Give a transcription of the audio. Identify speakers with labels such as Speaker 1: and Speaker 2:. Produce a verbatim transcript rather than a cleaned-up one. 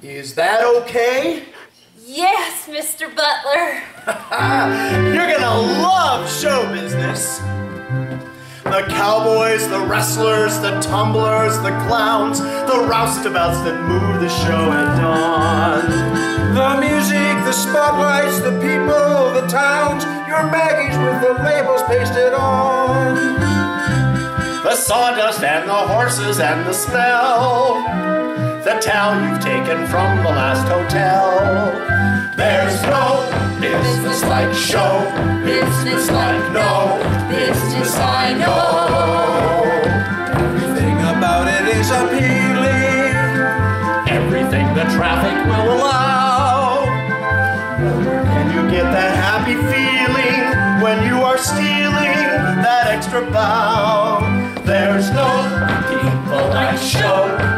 Speaker 1: Is that okay?
Speaker 2: Yes, Mister Butler.
Speaker 1: You're gonna love show business. The cowboys, the wrestlers, the tumblers, the clowns, the roustabouts that move the show at dawn.
Speaker 3: The music, the spotlights, the people, the towns, your baggage with the labels pasted on.
Speaker 1: The sawdust and the horses and the smell, the towel you've taken from the last hotel. There's no business like show, business like no business I know.
Speaker 3: Everything about it is appealing,
Speaker 1: everything the traffic will allow. Where can you get that happy feeling when you are stealing that extra bow? There's no people like show,